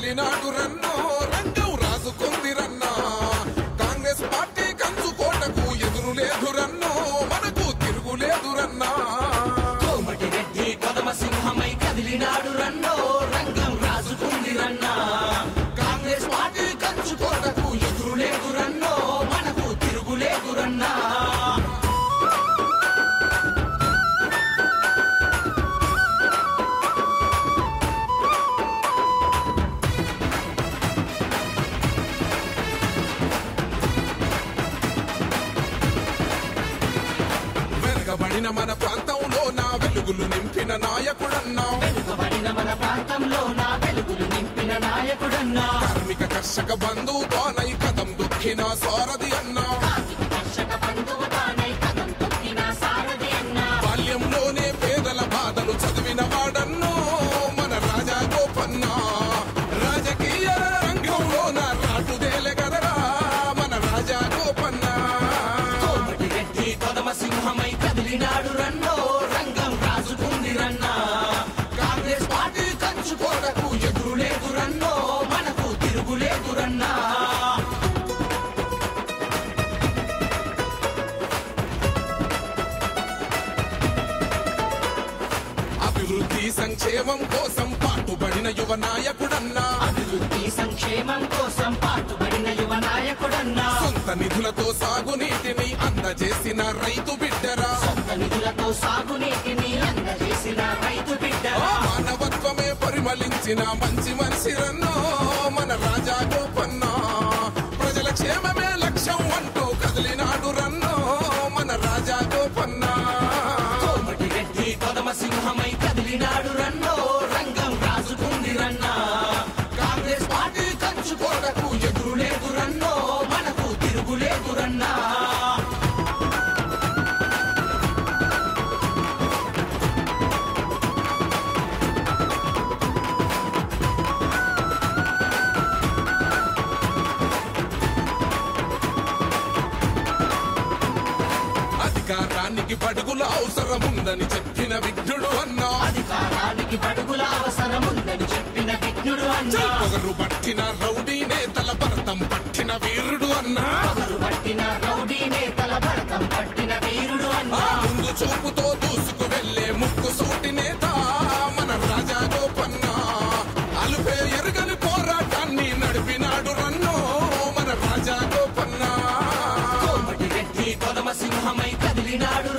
కదిలినాడు రన్నో రంగం రాజుకుంది రన్నా కాంగ్రెస్ పార్టీ కంచుకోటకు ఎదురు లేదు రన్నో మనకు తిరుగులేదు రన్నా కోమటిరెడ్డి కొదమ సింహమై కదిలినాడు రన్నో రంగం రాజుకుంది రన్నా కాంగ్రెస్ పార్టీ కంచుకోటకు ఎదురు లేదు రన్నో మనకు తిరుగులేదు రన్నా వెనుకబడిన మన ప్రాంతంలో నా వెలుగులు నింపిన నాయకుడన్నా కార్మిక కర్షక బంధువుతోనై కదం దొక్కిన సారథి అన్నా బాల్యంలోనే పేదల బాధలు చదివిన వాడన్నో మన రాజా గోపన్నా రాజకీయ రంగంలో నా రాటుదేలే గదరా మన రాజా గోపన్నా కొదమ సింహమై కదిలినాడు రన్నో రంగం రాజుకుంది రన్నా కాంగ్రెస్ పార్టీ కంచుకోటకు ఎదురు లేదు రన్నో మనకు తిరుగులేదు రన్నా అభివృద్ధి సంక్షేమం కోసం పాటుపడిన యువ నాయకుడన్నా అభివృద్ధి సంక్షేమం కోసం పాటుపడిన యువ నాయకుడన్నా సొంత నిధులతో సాగునీటిని అందజేసిన రైతు బిడ్డరా సొంత నిధులతో సాగునీటిని అందజేసిన రైతు బిడ్డరా మానవత్వమే పరిమళించిన మంచి మనిషి రన్నో మన రాజా గోపన్నా ప్రజల క్షేమమే లక్ష్యం అంటూ కదిలినాడు రన్నో మన రాజా గోపన్నా కోమటిరెడ్డి కొదమ సింహమై కదిలినాడు రన్నో రంగం రాజుకుంది రన్నా కాంగ్రెస్ పార్టీ కంచుకోటకు ఎదురు లేదు రన్నో మనకు తిరుగులేదు రన్నా అధికారానికి బడుగుల అవసరముందని చెప్పిన విఘ్నుడు అన్నా అధికారానికి బడుగుల అవసరముందని చెప్పిన విఘ్నుడు అన్నా పొగరు పట్టిన రౌడీ నేతల భరతం పట్టిన వీరుడు అన్నా పొగరు పట్టిన రౌడీ నేతల భరతం పట్టిన వీరుడు అన్నా ముందు చూపుతో దూసుకు వెళ్లే ముక్కు సూటి నేత మన రాజా గోపన్నా అలుపే ఎరుగని పోరాటాన్ని నడిపినాడు రన్నో మన రాజా గోపన్నా కోమటిరెడ్డి కొదమ సింహమై కదిలినాడు